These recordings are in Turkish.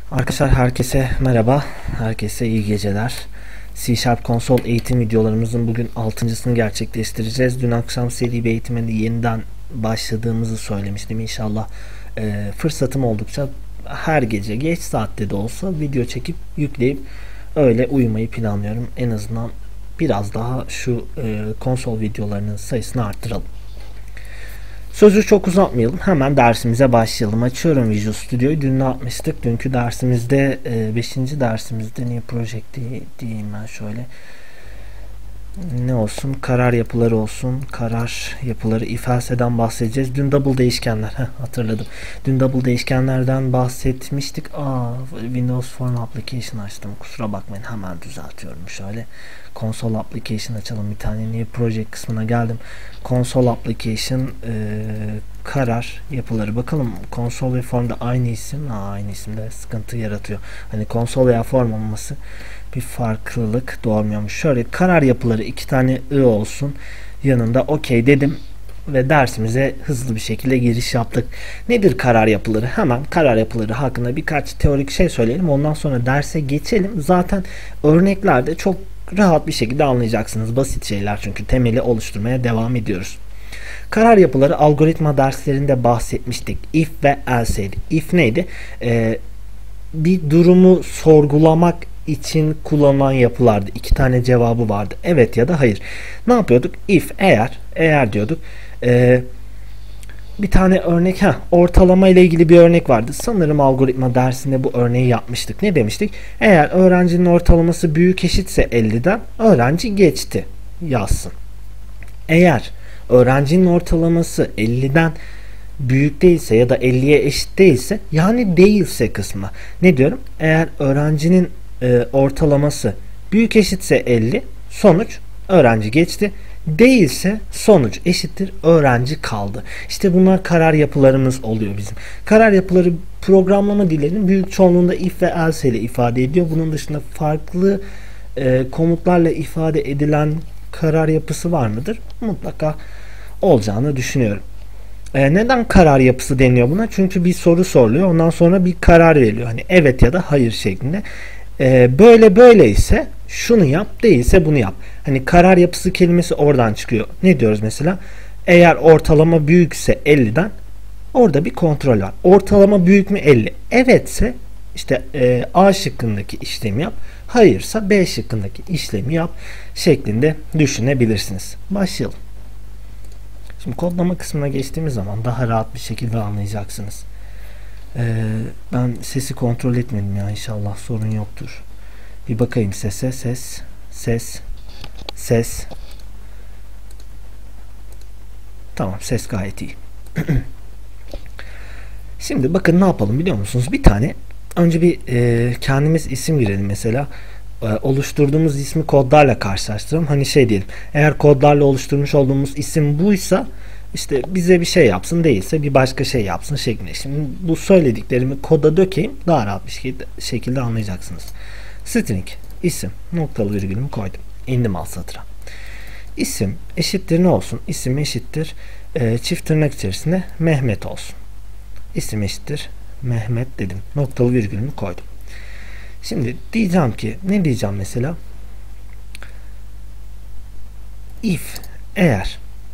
Arkadaşlar herkese merhaba, herkese iyi geceler. C# konsol eğitim videolarımızın bugün 6.sını gerçekleştireceğiz. Dün akşam seri bir eğitime yeniden başladığımızı söylemiştim. İnşallah fırsatım oldukça her gece geç saatte de olsa video çekip yükleyip öyle uyumayı planlıyorum. En azından biraz daha şu konsol videolarının sayısını arttıralım. Sözü çok uzatmayalım. Hemen dersimize başlayalım. Açıyorum Visual Studio'yu. Dün ne yapmıştık? Dünkü dersimizde 5. dersimizde niye project diyeyim ben şöyle. Ne olsun? Karar yapıları olsun. Karar yapıları if-else'den bahsedeceğiz. Dün double değişkenler. Hatırladım. Dün double değişkenlerden bahsetmiştik. Windows Form Application açtım. Kusura bakmayın. Hemen düzeltiyorum şöyle. Console Application açalım bir tane. New Project kısmına geldim. Console Application karar yapıları. Bakalım console ve formda aynı isim. Aynı isimde sıkıntı yaratıyor. Hani console veya form olması bir farklılık doğurmuyormuş. Şöyle karar yapıları 2 tane I olsun. Yanında OK dedim ve dersimize hızlı bir şekilde giriş yaptık. Nedir karar yapıları? Hemen karar yapıları hakkında birkaç teorik şey söyleyelim. Ondan sonra derse geçelim. Zaten örneklerde çok rahat bir şekilde anlayacaksınız. Basit şeyler çünkü temeli oluşturmaya devam ediyoruz. Karar yapıları algoritma derslerinde bahsetmiştik. If ve else'ydi. If neydi? Bir durumu sorgulamak için kullanılan yapılardı. 2 tane cevabı vardı. Evet ya da hayır. Ne yapıyorduk? If, eğer diyorduk. Bir tane örnek, ortalama ile ilgili bir örnek vardı. Sanırım algoritma dersinde bu örneği yapmıştık. Ne demiştik? Eğer öğrencinin ortalaması büyük eşitse 50'den öğrenci geçti yazsın. Eğer öğrencinin ortalaması 50'den büyük değilse ya da 50'ye eşit değilse, yani değilse kısmı. Ne diyorum? Eğer öğrencinin ortalaması büyük eşitse 50, sonuç öğrenci geçti. Değilse sonuç eşittir öğrenci kaldı. İşte bunlar karar yapılarımız oluyor bizim. Karar yapıları programlama dillerinin büyük çoğunluğunda if ve else ile ifade ediyor. Bunun dışında farklı komutlarla ifade edilen karar yapısı var mıdır? Mutlaka olacağını düşünüyorum. Neden karar yapısı deniyor buna? Çünkü bir soru soruluyor. Ondan sonra bir karar veriliyor. Hani evet ya da hayır şeklinde. Böyle ise şunu yap, değilse bunu yap. Hani karar yapısı kelimesi oradan çıkıyor. Ne diyoruz mesela? Eğer ortalama büyükse 50'den orada bir kontrol var. Ortalama büyük mü 50? Evetse işte A şıkkındaki işlemi yap. Hayırsa B şıkkındaki işlemi yap şeklinde düşünebilirsiniz. Başlayalım. Şimdi kodlama kısmına geçtiğimiz zaman daha rahat bir şekilde anlayacaksınız. Ben sesi kontrol etmedim ya, inşallah sorun yoktur. Bir bakayım sese. Ses. Tamam, ses gayet iyi. Şimdi bakın ne yapalım biliyor musunuz? Bir tane önce bir kendimiz isim girelim mesela. Oluşturduğumuz ismi kodlarla karşılaştıralım. Hani şey diyelim. Eğer kodlarla oluşturmuş olduğumuz isim buysa işte bize bir şey yapsın, değilse bir başka şey yapsın şeklinde. Şimdi bu söylediklerimi koda dökeyim. Daha rahat bir şekilde anlayacaksınız. String isim noktalı virgülümü koydum. İndim alt satıra. İsim eşittir ne olsun? İsim eşittir çift tırnak içerisinde Mehmet olsun. İsim eşittir Mehmet dedim. Noktalı virgülümü koydum. Şimdi diyeceğim ki, ne diyeceğim mesela? If eğer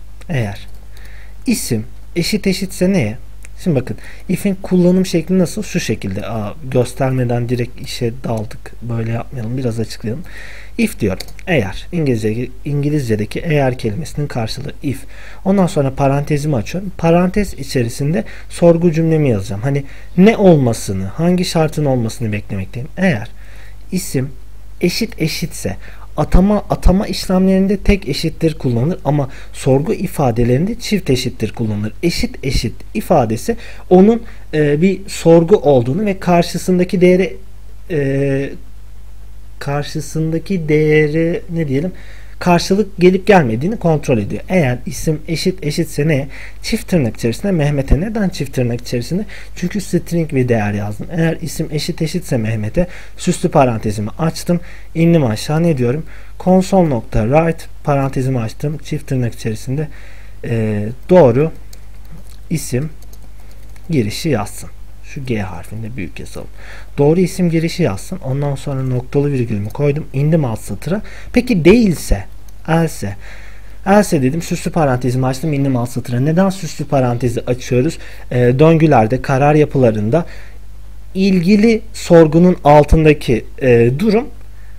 isim eşitse neye? Şimdi bakın, if'in kullanım şekli nasıl? Şu şekilde. Göstermeden direkt işe daldık. Böyle yapmayalım. Biraz açıklayalım. If diyorum. Eğer. İngilizce'deki eğer kelimesinin karşılığı if. Ondan sonra parantezimi açıyorum. Parantez içerisinde sorgu cümlemi yazacağım. Hani ne olmasını, hangi şartın olmasını beklemekteyim. Eğer isim eşitse atama işlemlerinde tek eşittir kullanılır ama sorgu ifadelerinde çift eşittir kullanılır. Eşit ifadesi onun bir sorgu olduğunu ve karşısındaki değeri ne diyelim, karşılık gelip gelmediğini kontrol ediyor. Eğer isim eşitse ne? Çift tırnak içerisinde Mehmet'e. Neden çift tırnak içerisinde? Çünkü string bir değer yazdım. Eğer isim eşitse Mehmet'e, süslü parantezimi açtım. İndim aşağı, ne diyorum? Console.write parantezimi açtım. Çift tırnak içerisinde doğru isim girişi yazsın. Şu G harfinde büyük yazalım. Doğru isim girişi yazsın. Ondan sonra noktalı virgülümü koydum. İndim alt satıra. Peki değilse, else dedim, süslü parantezimi açtım, indim alt satıra. Neden süslü parantezi açıyoruz? Döngülerde, karar yapılarında ilgili sorgunun altındaki durum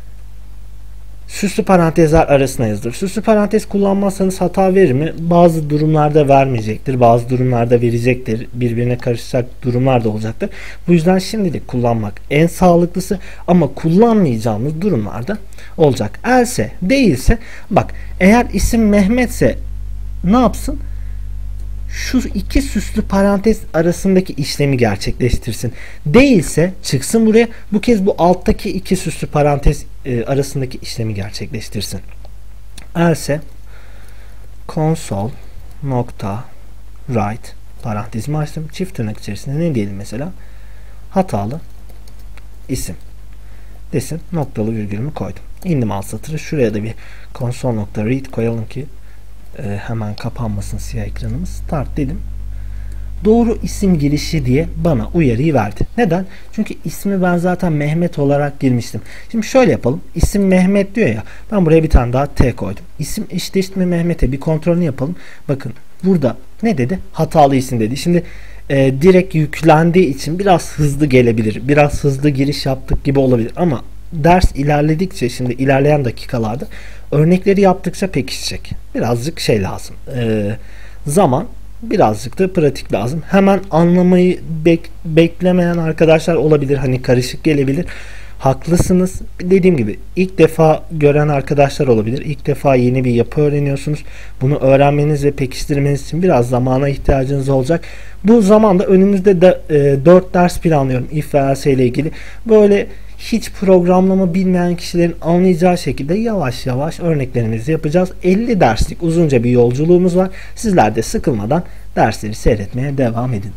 süslü parantezler arasına yazılır. Süslü parantez kullanmazsanız hata verir mi? Bazı durumlarda vermeyecektir. Bazı durumlarda verecektir. Birbirine karışacak durumlar da olacaktır. Bu yüzden şimdilik kullanmak en sağlıklısı, ama kullanmayacağımız durumlarda olacak. Else, değilse, bak, eğer isim Mehmetse ne yapsın? Şu iki süslü parantez arasındaki işlemi gerçekleştirsin. Değilse çıksın buraya. Bu kez bu alttaki iki süslü parantez arasındaki işlemi gerçekleştirsin. Else console nokta write parantezimi açtım. Çift tırnak içerisinde ne diyelim mesela? Hatalı isim desin. Noktalı virgülümü koydum. İndim alt satırı. Şuraya da bir console nokta read koyalım ki hemen kapanmasın siyah ekranımız. Start dedim. Doğru isim girişi diye bana uyarıyı verdi. Neden? Çünkü ismi ben zaten Mehmet olarak girmiştim. Şimdi şöyle yapalım. İsim Mehmet diyor ya. Ben buraya bir tane daha T koydum. İsim eşit mi Mehmet'e, bir kontrolünü yapalım. Bakın burada ne dedi? Hatalı isim dedi. Şimdi direkt yüklendiği için biraz hızlı gelebilir. Biraz hızlı giriş yaptık gibi olabilir. Ama ders ilerledikçe, şimdi ilerleyen dakikalarda örnekleri yaptıkça pekişecek. Birazcık şey lazım. Zaman, birazcık da pratik lazım. Hemen anlamayı beklemeyen arkadaşlar olabilir. Hani karışık gelebilir. Haklısınız. Dediğim gibi ilk defa gören arkadaşlar olabilir. İlk defa yeni bir yapı öğreniyorsunuz. Bunu öğrenmeniz ve pekiştirmeniz için biraz zamana ihtiyacınız olacak. Bu zamanda önümüzde de 4 ders planlıyorum if ve else ile ilgili. Böyle hiç programlama bilmeyen kişilerin anlayacağı şekilde yavaş yavaş örneklerimizi yapacağız. 50 derslik uzunca bir yolculuğumuz var. Sizler de sıkılmadan dersleri seyretmeye devam edin.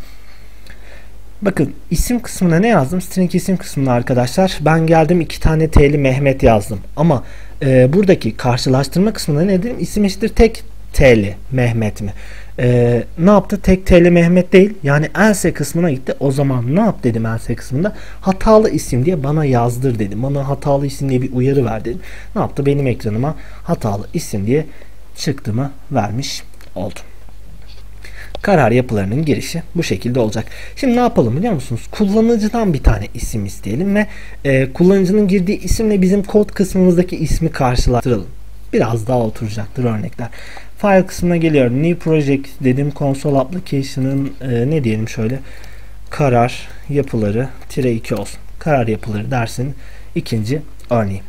Bakın, isim kısmına ne yazdım? String isim kısmına arkadaşlar ben geldim 2 tane T'li Mehmet yazdım. Ama buradaki karşılaştırma kısmına ne dedim? İsim eşittir tek T'li Mehmet mi? Ne yaptı? Tek T'li Mehmet değil. Yani else kısmına gitti. O zaman ne yap dedim else kısmında? Hatalı isim diye bana yazdır dedim. Bana hatalı isim diye bir uyarı ver dedim. Ne yaptı? Benim ekranıma hatalı isim diye çıktımı vermiş oldum. Karar yapılarının girişi bu şekilde olacak. Şimdi ne yapalım biliyor musunuz? Kullanıcıdan bir tane isim isteyelim ve kullanıcının girdiği isimle bizim kod kısmımızdaki ismi karşılaştıralım. Biraz daha oturacaktır örnekler. File kısmına geliyorum. New project dedim. Console application'ın ne diyelim şöyle, karar yapıları -2 olsun. Karar yapıları dersinin ikinci örneği.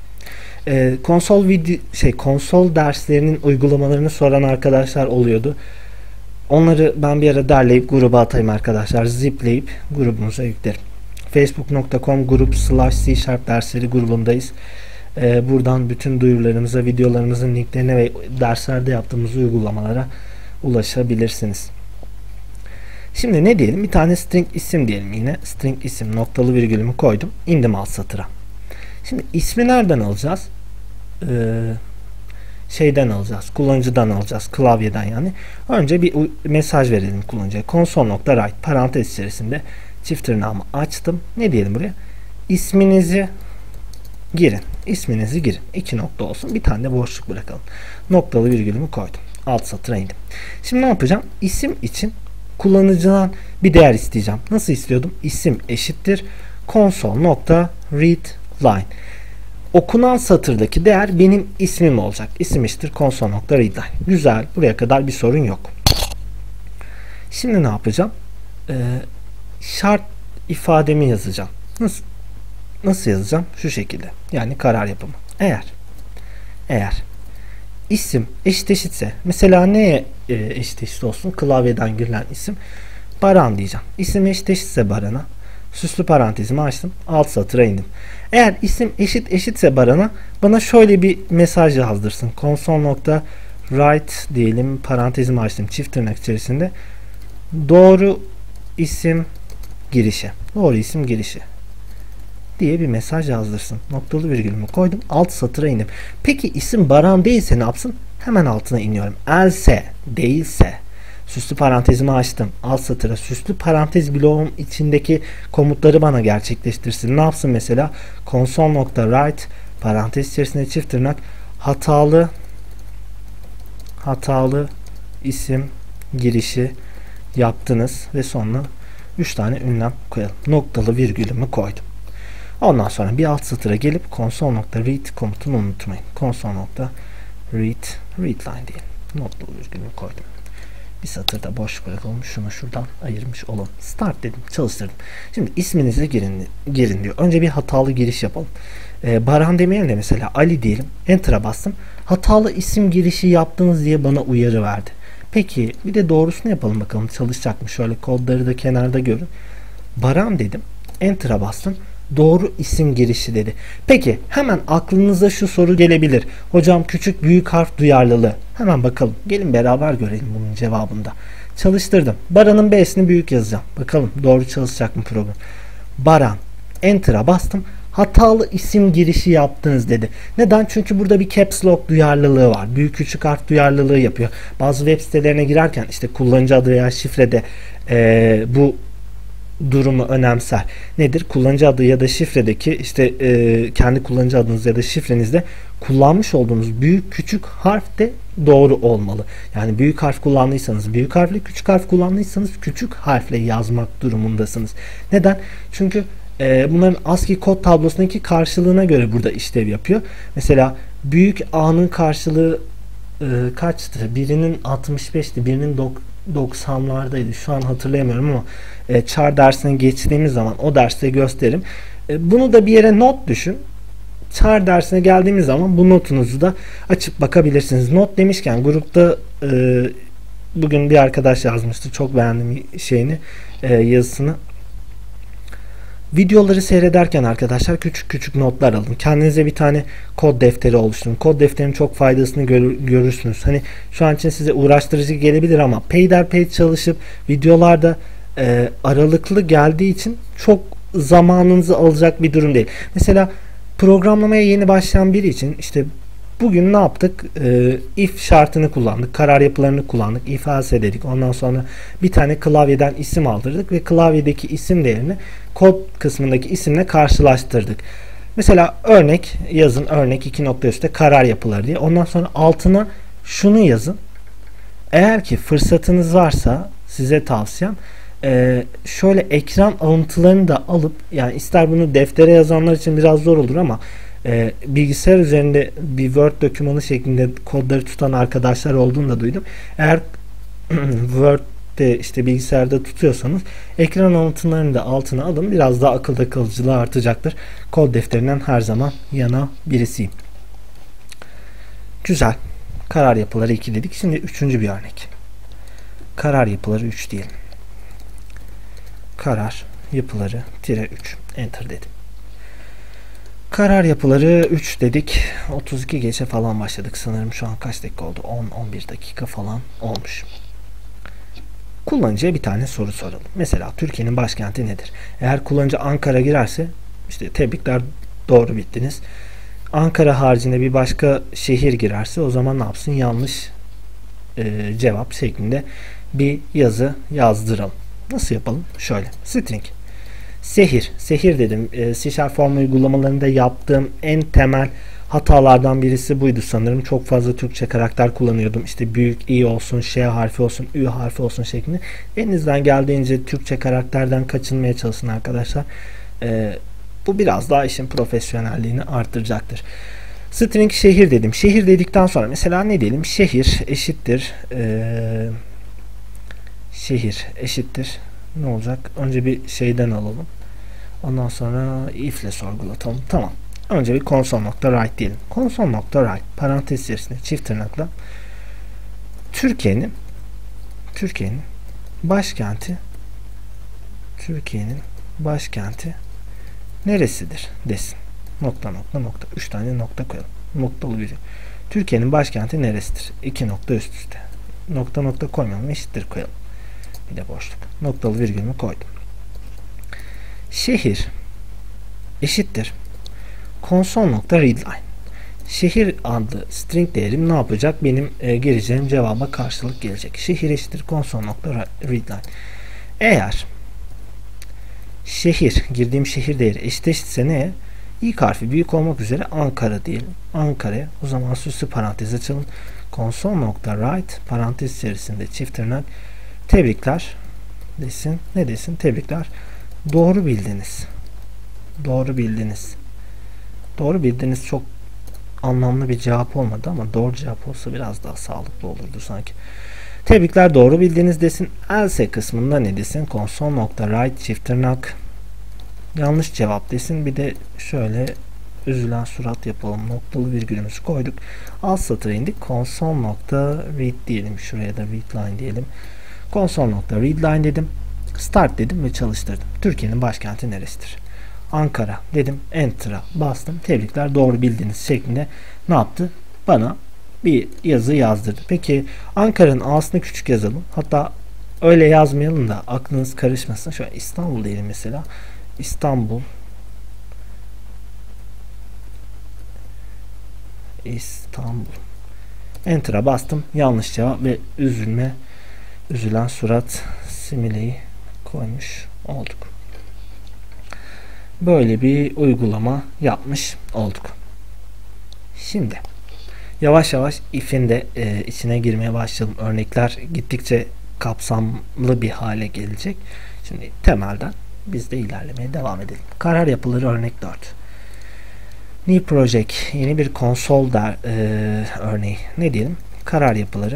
Konsol derslerinin uygulamalarını soran arkadaşlar oluyordu. Onları ben bir ara derleyip gruba atayım arkadaşlar. Zipleyip grubumuza yüklerim. Facebook.com /C# dersleri grubundayız. Buradan bütün duyurularımıza, videolarımızın linklerine ve derslerde yaptığımız uygulamalara ulaşabilirsiniz. Şimdi ne diyelim? Bir tane string isim diyelim yine. String isim noktalı virgülümü koydum. İndim alt satıra. Şimdi ismi nereden alacağız? Şeyden alacağız. Kullanıcıdan alacağız. Klavyeden yani. Önce bir mesaj verelim kullanıcıya. Console.write parantez içerisinde çift tırnağımı açtım. Ne diyelim buraya? İsminizi girin. İsminizi girin. 2 nokta olsun. Bir tane de boşluk bırakalım. Noktalı virgülümü koydum. Alt satıra indim. Şimdi ne yapacağım? İsim için kullanıcıdan bir değer isteyeceğim. Nasıl istiyordum? İsim eşittir console.readline. Okunan satırdaki değer benim ismim olacak. İsim eşittir console.readline. Güzel. Buraya kadar bir sorun yok. Şimdi ne yapacağım? Şart ifademi yazacağım. Nasıl yazacağım? Şu şekilde. Yani karar yapımı. Eğer isim eşitse, mesela neye eşit olsun? Klavyeden girilen isim Baran diyeceğim. İsim eşitse Baran'a, süslü parantezimi açtım. Alt satıra indim. Eğer isim eşitse Baran'a, bana şöyle bir mesaj yazdırsın. Console.write diyelim. Parantezimi açtım. Çift tırnak içerisinde. Doğru isim girişi. Doğru isim girişi diye bir mesaj yazdırsın. Noktalı virgülümü koydum. Alt satıra indim. Peki isim Baran değilse ne yapsın? Hemen altına iniyorum. Else değilse, Süslü parantezimi açtım. Alt satıra süslü parantez bloğum içindeki komutları bana gerçekleştirsin. Ne yapsın mesela? Console.write parantez içerisinde çift tırnak hatalı isim girişi yaptınız ve sonra 3 tane ünlem koyalım. Noktalı virgülümü koydum. Ondan sonra bir alt satıra gelip console.read komutunu unutmayın. Console.read readline diyelim. Noktalı virgülümü koydum. Bir satırda boş bırakalım. Şunu şuradan ayırmış olalım. Start dedim. Çalıştırdım. Şimdi isminizi girin diyor. Önce bir hatalı giriş yapalım. Baran demeyelim de mesela Ali diyelim. Enter'a bastım. Hatalı isim girişi yaptınız diye bana uyarı verdi. Peki bir de doğrusunu yapalım bakalım. Çalışacak mı? Şöyle kodları da kenarda görün. Baran dedim. Enter'a bastım. Doğru isim girişi dedi. Peki hemen aklınıza şu soru gelebilir. Hocam küçük büyük harf duyarlılığı. Hemen bakalım. Gelin beraber görelim bunun cevabında. Çalıştırdım. Baran'ın B'sini büyük yazacağım. Bakalım doğru çalışacak mı program. Baran. Enter'a bastım. Hatalı isim girişi yaptınız dedi. Neden? Çünkü burada bir caps lock duyarlılığı var. Büyük küçük harf duyarlılığı yapıyor. Bazı web sitelerine girerken işte kullanıcı adı veya şifrede bu durumu önemser. Nedir? Kullanıcı adı ya da şifredeki işte kendi kullanıcı adınız ya da şifrenizde kullanmış olduğunuz büyük küçük harf de doğru olmalı. Yani büyük harf kullandıysanız büyük harfle, küçük harf kullandıysanız küçük harfle yazmak durumundasınız. Neden? Çünkü bunların ASCII kod tablosundaki karşılığına göre burada işlev yapıyor. Mesela büyük A'nın karşılığı kaçtı? Birinin 65'ti, birinin 90'lardaydı. Şu an hatırlayamıyorum ama char dersine geçtiğimiz zaman o derste gösteririm. Bunu da bir yere not düşün. Char dersine geldiğimiz zaman bu notunuzu da açıp bakabilirsiniz. Not demişken grupta bugün bir arkadaş yazmıştı. Çok beğendim şeyini, yazısını. Videoları seyrederken arkadaşlar küçük küçük notlar alın. Kendinize bir tane kod defteri oluşturun. Kod defterinin çok faydasını görürsünüz. Hani şu an için size uğraştırıcı gelebilir ama peyderpey çalışıp videolarda aralıklı geldiği için çok zamanınızı alacak bir durum değil. Mesela programlamaya yeni başlayan biri için işte bugün ne yaptık? If şartını kullandık. Karar yapılarını kullandık. If else dedik. Ondan sonra bir tane klavyeden isim aldırdık ve klavyedeki isim değerini kod kısmındaki isimle karşılaştırdık. Mesela örnek yazın. Örnek 2 nokta üstte karar yapıları diye. Ondan sonra altına şunu yazın. Eğer ki fırsatınız varsa size tavsiyem şöyle ekran alıntılarını da alıp, yani ister bunu deftere yazanlar için biraz zor olur ama bilgisayar üzerinde bir Word dokümanı şeklinde kodları tutan arkadaşlar olduğunu da duydum. Eğer Word'de işte bilgisayarda tutuyorsanız ekran alıntılarını da altına alın. Biraz daha akılda kalıcılığı artacaktır. Kod defterinden her zaman yana birisiyim. Güzel. Karar yapıları 2 dedik. Şimdi üçüncü bir örnek. Karar yapıları 3 diyelim. Karar yapıları -3. Enter dedim. Karar yapıları 3 dedik. 32 geçe falan başladık. Sanırım şu an kaç dakika oldu? 10-11 dakika falan olmuş. Kullanıcıya bir tane soru soralım. Mesela Türkiye'nin başkenti nedir? Eğer kullanıcı Ankara girerse işte tebrikler, doğru bittiniz. Ankara haricinde bir başka şehir girerse o zaman ne yapsın? Yanlış cevap şeklinde bir yazı yazdıralım. Nasıl yapalım? Şöyle. String. Sehir dedim. C# form uygulamalarında yaptığım en temel hatalardan birisi buydu sanırım. Çok fazla Türkçe karakter kullanıyordum. İşte büyük i olsun, ş harfi olsun, ü harfi olsun şeklinde. Elinizden geldiğince Türkçe karakterden kaçınmaya çalışın arkadaşlar. Bu biraz daha işin profesyonelliğini artıracaktır. String şehir dedim. Şehir dedikten sonra mesela ne diyelim? Şehir eşittir. Ne olacak? Önce bir şeyden alalım. Ondan sonra if ile sorgulatalım. Tamam. Önce bir console.write diyelim. Console.write parantez içerisinde çift tırnakla Türkiye'nin başkenti neresidir desin. Nokta. 3 tane nokta koyalım. Noktalı virgül. Türkiye'nin başkenti neresidir? 2 nokta üst üste. Nokta koymayalım. Eşittir koyalım. Bir de boşluk. Noktalı virgülümü koydum. Şehir eşittir console.readline. şehir adlı string değerim ne yapacak? Benim gireceğim cevaba karşılık gelecek. Şehir eşittir console.readline. Eğer şehir, girdiğim şehir değeri eşitse ne? İlk harfi büyük olmak üzere Ankara diyelim. Ankara. O zaman süslü parantez açalım. Console.write parantez içerisinde çift tırnak tebrikler desin. Ne desin? Tebrikler. Doğru bildiniz. Doğru bildiniz. Doğru bildiniz çok anlamlı bir cevap olmadı ama doğru cevap olsa biraz daha sağlıklı olurdu sanki. Tebrikler doğru bildiniz desin. Else kısmında ne desin? Console.write çift tırnak yanlış cevap desin. Bir de şöyle üzülen surat yapalım. Noktalı virgülümüzü koyduk. Alt satıra indik. Console.read diyelim. Şuraya da readline diyelim. Console.readline dedim. Start dedim ve çalıştırdım. Türkiye'nin başkenti neresidir? Ankara dedim. Enter'a bastım. Tebrikler doğru bildiniz şeklinde ne yaptı? Bana bir yazı yazdırdı. Peki Ankara'nın A'sını küçük yazalım. Hatta öyle yazmayalım da aklınız karışmasın. Şöyle İstanbul diyelim mesela. İstanbul Enter'a bastım. Yanlış cevap ve üzülen surat simileyi koymuş olduk. Böyle bir uygulama yapmış olduk. Şimdi yavaş yavaş if'in de içine girmeye başlayalım. Örnekler gittikçe kapsamlı bir hale gelecek. Şimdi temelden biz de ilerlemeye devam edelim. Karar yapıları örnek 4. New project yeni bir konsol örneği. Ne diyelim? Karar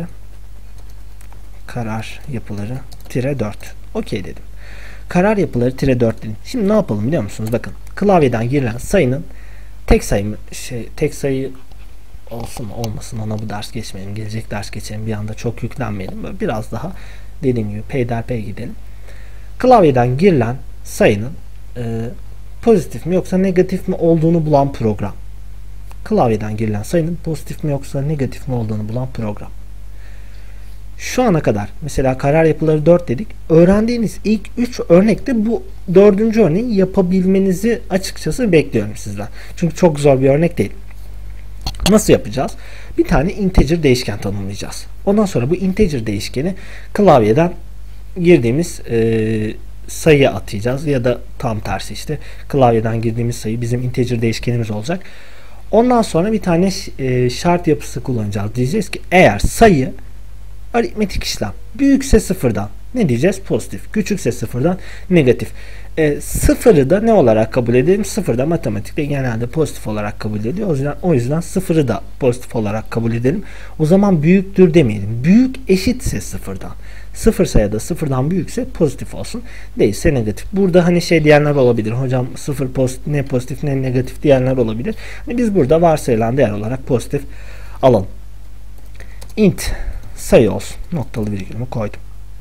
yapıları tire 4. Okey dedim. Karar yapıları tire 4 dedim. Şimdi ne yapalım biliyor musunuz? Bakın klavyeden girilen sayının tek sayı olsun olmasın ona bu ders geçmeyelim. Gelecek ders geçelim. Bir anda çok yüklenmeyelim. Böyle biraz daha dediğim gibi peyderpey gidelim. Klavyeden girilen sayının pozitif mi yoksa negatif mi olduğunu bulan program. Klavyeden girilen sayının pozitif mi yoksa negatif mi olduğunu bulan program. Şu ana kadar mesela karar yapıları 4 dedik. Öğrendiğiniz ilk 3 örnekte bu 4. örneği yapabilmenizi açıkçası bekliyorum sizden. Çünkü çok zor bir örnek değil. Nasıl yapacağız? Bir tane integer değişken tanımlayacağız. Ondan sonra bu integer değişkeni klavyeden girdiğimiz sayıya atayacağız ya da tam tersi işte klavyeden girdiğimiz sayı bizim integer değişkenimiz olacak. Ondan sonra bir tane şart yapısı kullanacağız. Diyeceğiz ki eğer sayı aritmetik işlem büyükse sıfırdan ne diyeceğiz? Pozitif. Küçükse sıfırdan negatif. Sıfırı da ne olarak kabul edelim? Sıfır da matematikte genelde pozitif olarak kabul ediyor. O yüzden sıfırı da pozitif olarak kabul edelim. O zaman büyüktür demeyelim. Büyük eşitse sıfırdan. Sıfırsa ya da sıfırdan büyükse pozitif olsun. Değilse negatif. Burada hani şey diyenler olabilir. Hocam sıfır pozitif, ne pozitif ne negatif diyenler olabilir. Hani biz burada varsayılan değer olarak pozitif alalım. Int sayı olsun. Noktalı virgülümü koydum.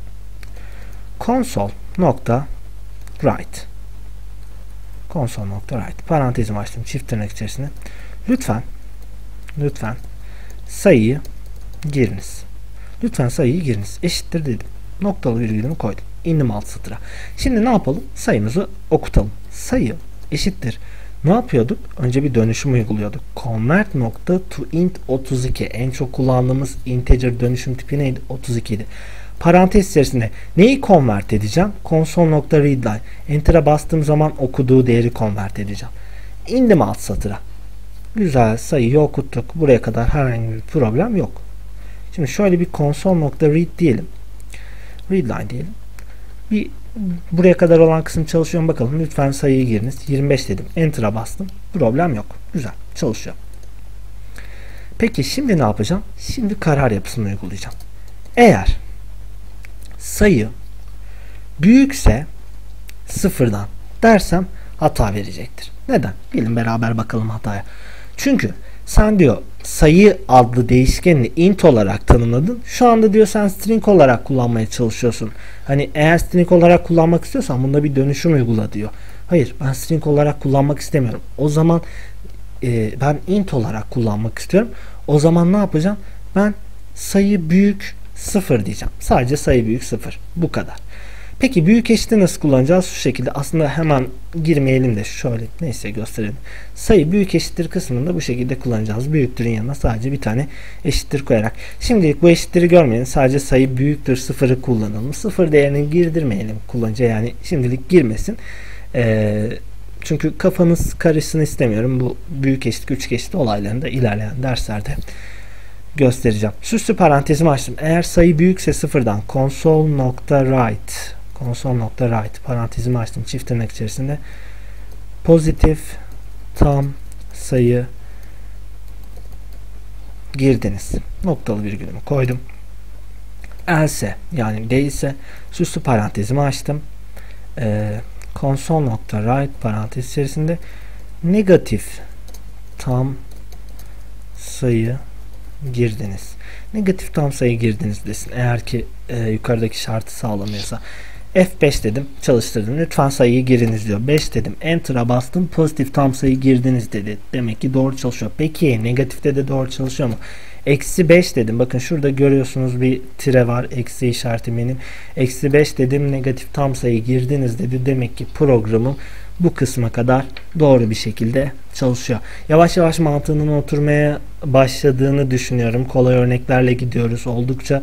Console.write parantezimi açtım çift tırnak içerisine. Lütfen sayıyı giriniz. Lütfen sayıyı giriniz. Eşittir dedim. Noktalı virgülümü koydum. İndim alt satıra. Şimdi ne yapalım? Sayımızı okutalım. Sayı eşittir. Ne yapıyorduk? Önce bir dönüşüm uyguluyorduk. Convert nokta to int 32. En çok kullandığımız integer dönüşüm tipi neydi? 32 idi. Parantez içerisinde neyi convert edeceğim? Console.readline. Enter'a bastığım zaman okuduğu değeri convert edeceğim. İndim alt satıra. Güzel, sayıyı okuttuk. Buraya kadar herhangi bir problem yok. Şimdi şöyle bir console.read diyelim. Readline diyelim. Bir buraya kadar olan kısım çalışıyor mu bakalım. Lütfen sayıyı giriniz. 25 dedim. Enter'a bastım. Problem yok. Güzel. Çalışıyor. Peki şimdi ne yapacağım? Şimdi karar yapısını uygulayacağım. Eğer sayı büyükse sıfırdan dersem hata verecektir. Neden? Gelin beraber bakalım hataya. Çünkü sen diyor sayı adlı değişkenini int olarak tanımladın. Şu anda diyor sen string olarak kullanmaya çalışıyorsun. Hani eğer string olarak kullanmak istiyorsan bunda bir dönüşüm uygula diyor. Hayır, ben string olarak kullanmak istemiyorum. O zaman ben int olarak kullanmak istiyorum. O zaman ne yapacağım? Ben sayı büyük 0 diyeceğim. Sadece sayı büyük 0. Bu kadar. Peki büyük eşiti nasıl kullanacağız? Şu şekilde, aslında hemen girmeyelim de şöyle neyse gösterelim. Sayı büyük eşittir kısmında bu şekilde kullanacağız. Büyüktürün yanına sadece bir tane eşittir koyarak. Şimdilik bu eşitleri görmeyelim. Sadece sayı büyüktür sıfırı kullanalım. Sıfır değerini girdirmeyelim kullanıcıya, yani şimdilik girmesin. Çünkü kafanız karışsın istemiyorum. Bu büyük eşit küçük eşit olaylarında ilerleyen derslerde göstereceğim. Süslü parantezimi açtım. Eğer sayı büyükse sıfırdan console.write parantezimi açtım. Çift tırnak içerisinde pozitif tam sayı girdiniz. Noktalı virgülümü koydum. Else yani değilse süslü parantezimi açtım. Console.write parantez içerisinde negatif tam sayı girdiniz. Negatif tam sayı girdiniz desin. Eğer ki yukarıdaki şartı sağlamıyorsa. F5 dedim, çalıştırdım. Lütfen sayıyı giriniz diyor. 5 dedim, Enter'a bastım. Pozitif tam sayı girdiniz dedi. Demek ki doğru çalışıyor. Peki negatifte de doğru çalışıyor mu? Eksi 5 dedim. Bakın şurada görüyorsunuz bir tire var. Eksi işareti benim. Eksi 5 dedim. Negatif tam sayı girdiniz dedi. Demek ki programım bu kısma kadar doğru bir şekilde çalışıyor. Yavaş yavaş mantığının oturmaya başladığını düşünüyorum. Kolay örneklerle gidiyoruz. Oldukça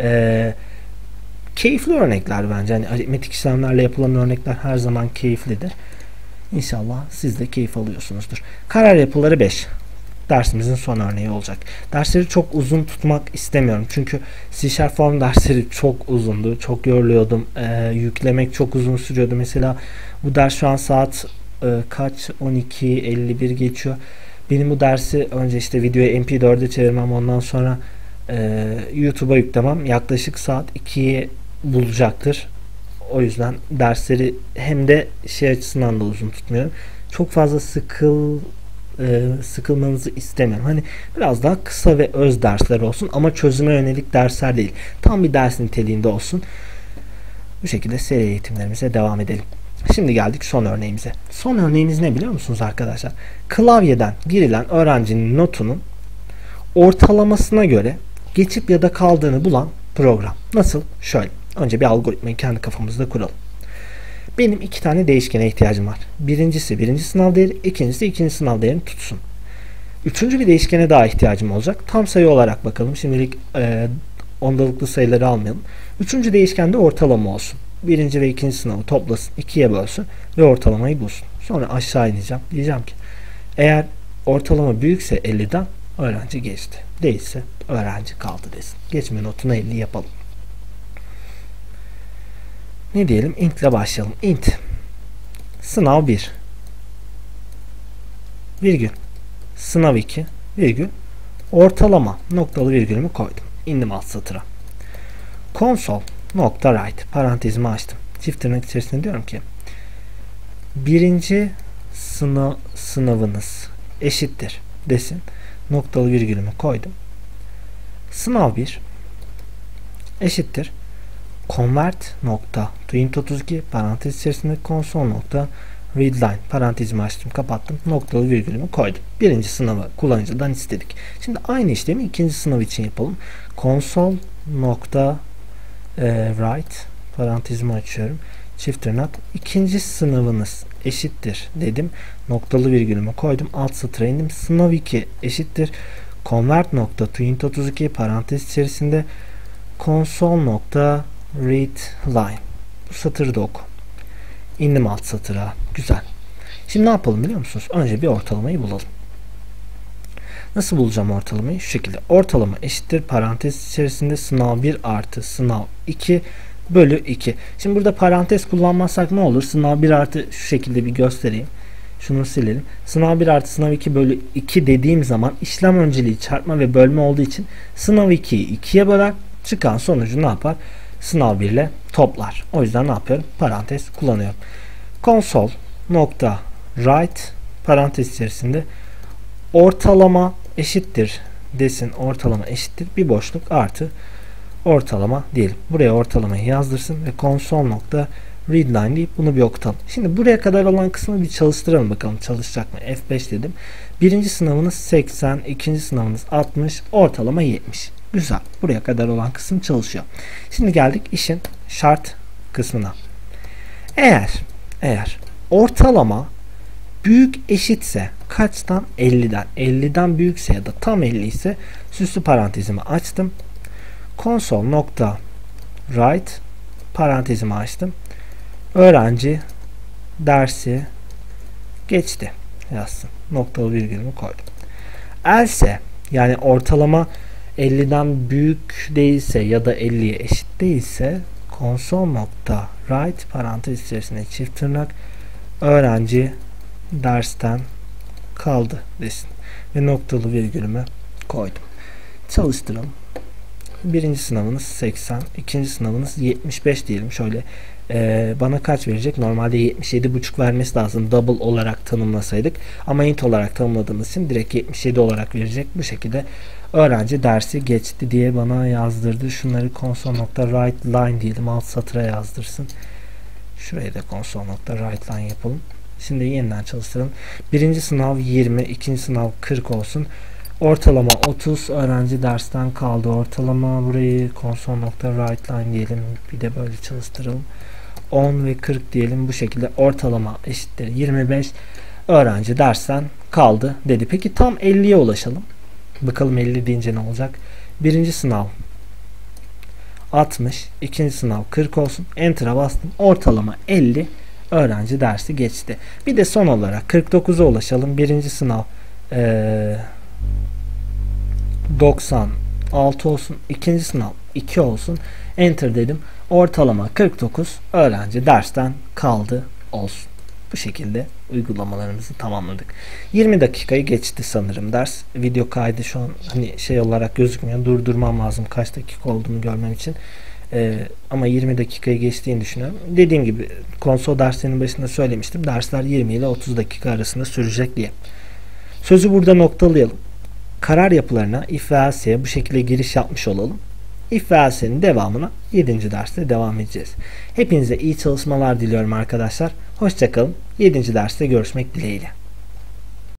keyifli örnekler bence. Yani aritmetik işlemlerle yapılan örnekler her zaman keyiflidir. İnşallah siz de keyif alıyorsunuzdur. Karar yapıları 5. Dersimizin son örneği olacak. Dersleri çok uzun tutmak istemiyorum. Çünkü C# form dersleri çok uzundu. Çok yoruluyordum. Yüklemek çok uzun sürüyordu. Mesela bu ders şu an saat kaç? 12:51 geçiyor. Benim bu dersi önce işte videoyu MP4'e çevirmem, ondan sonra YouTube'a yüklemem yaklaşık saat 2'yi bulacaktır. O yüzden dersleri hem de şey açısından da uzun tutmuyorum. Çok fazla sıkılmanızı istemiyorum. Hani biraz daha kısa ve öz dersler olsun ama çözüme yönelik dersler değil. Tam bir ders niteliğinde olsun. Bu şekilde seri eğitimlerimize devam edelim. Şimdi geldik son örneğimize. Son örneğimiz ne biliyor musunuz arkadaşlar? Klavyeden girilen öğrencinin notunun ortalamasına göre geçip ya da kaldığını bulan program. Nasıl? Şöyle. Önce bir algoritmayı kendi kafamızda kuralım. Benim iki tane değişkene ihtiyacım var. Birincisi birinci sınav değeri, ikincisi ikinci sınav değerini tutsun. Üçüncü bir değişkene daha ihtiyacım olacak. Tam sayı olarak bakalım. Şimdilik ondalıklı sayıları almayalım. Üçüncü değişken de ortalama olsun. Birinci ve ikinci sınavı toplasın, ikiye bölsün ve ortalamayı bulsun. Sonra aşağı ineceğim. Diyeceğim ki eğer ortalama büyükse 50'den öğrenci geçti. Değilse öğrenci kaldı desin. Geçme notuna 50 yapalım. Ne diyelim? Int ile başlayalım. Int sınav 1 virgül sınav 2 virgül ortalama noktalı virgülümü koydum. İndim alt satıra. Console.write parantezimi açtım. Çift tırnak içerisinde diyorum ki birinci sınavınız eşittir desin. Noktalı virgülümü koydum. Sınav 1 eşittir convert nokta to int32 parantez içerisinde console nokta readline parantezimi açtım, kapattım, noktalı virgülümü koydum. Birinci sınavı kullanıcıdan istedik. Şimdi aynı işlemi ikinci sınav için yapalım. Console nokta write parantezimi açıyorum, çift tırnak, ikinci sınavınız eşittir dedim, noktalı virgülümü koydum, alt satıra indim. Sınav 2 eşittir convert nokta to int32 parantez içerisinde console nokta read line. Bu satırı da oku. İndim alt satıra. Güzel. Şimdi ne yapalım biliyor musunuz? Önce bir ortalamayı bulalım. Nasıl bulacağım ortalamayı? Şu şekilde. Ortalama eşittir parantez içerisinde sınav 1 artı sınav 2 bölü 2. Şimdi burada parantez kullanmazsak ne olur? Sınav 1 artı şu şekilde bir göstereyim. Şunu silelim. Sınav 1 artı sınav 2 bölü 2 dediğim zaman işlem önceliği çarpma ve bölme olduğu için sınav 2'yi 2'ye böler. Çıkan sonucu ne yapar? Sınav 1 ile toplar. O yüzden ne yapıyorum? Parantez kullanıyorum. Console nokta write parantez içerisinde ortalama eşittir desin. Ortalama eşittir bir boşluk artı ortalama diyelim. Buraya ortalamayı yazdırsın ve console nokta readline deyip bunu bir okutalım. Şimdi buraya kadar olan kısmı bir çalıştıralım bakalım çalışacak mı? F5 dedim. Birinci sınavınız 80, ikinci sınavınız 60, ortalama 70. Güzel. Buraya kadar olan kısım çalışıyor. Şimdi geldik işin şart kısmına. Eğer ortalama büyük eşitse kaçtan? 50'den. 50'den büyükse ya da tam 50 ise süslü parantezimi açtım. Console.write parantezimi açtım. Öğrenci dersi geçti yazsın. Noktalı virgülümü koydum. Else yani ortalama 50'den büyük değilse ya da 50'ye eşit değilse console.write parantez içerisinde çift tırnak öğrenci dersten kaldı desin. Ve noktalı virgülümü koydum. Çalıştıralım. Birinci sınavınız 80, ikinci sınavınız 75 diyelim. Şöyle bana kaç verecek? Normalde 77,5 vermesi lazım. Double olarak tanımlasaydık. Ama int olarak tanımladığımız için direkt 77 olarak verecek. Bu şekilde öğrenci dersi geçti diye bana yazdırdı. Şunları console.writeLine diyelim. Alt satıra yazdırsın. Şuraya da console.writeLine yapalım. Şimdi yeniden çalıştıralım. Birinci sınav 20, ikinci sınav 40 olsun. Ortalama 30 öğrenci dersten kaldı. Ortalama burayı console.writeLine diyelim. Bir de böyle çalıştıralım. 10 ve 40 diyelim. Bu şekilde ortalama eşittir 25 öğrenci dersten kaldı dedi. Peki tam 50'ye ulaşalım. Bakalım 50 deyince ne olacak? Birinci sınav 60, ikinci sınav 40 olsun. Enter'a bastım. Ortalama 50 öğrenci dersi geçti. Bir de son olarak 49'a ulaşalım. Birinci sınav 96 olsun. İkinci sınav 2 olsun. Enter dedim. Ortalama 49 öğrenci dersten kaldı olsun. Bu şekilde uygulamalarımızı tamamladık. 20 dakikayı geçti sanırım ders. Video kaydı şu an hani şey olarak gözükmüyor. Durdurmam lazım kaç dakika olduğunu görmem için. Ama 20 dakikayı geçtiğini düşünüyorum. Dediğim gibi konsol derslerinin başında söylemiştim. Dersler 20 ile 30 dakika arasında sürecek diye. Sözü burada noktalayalım. Karar yapılarına if ve else'ye bu şekilde giriş yapmış olalım. If ve else'nin devamına 7. derste devam edeceğiz. Hepinize iyi çalışmalar diliyorum arkadaşlar. Hoşça kalın. 7. derste görüşmek dileğiyle.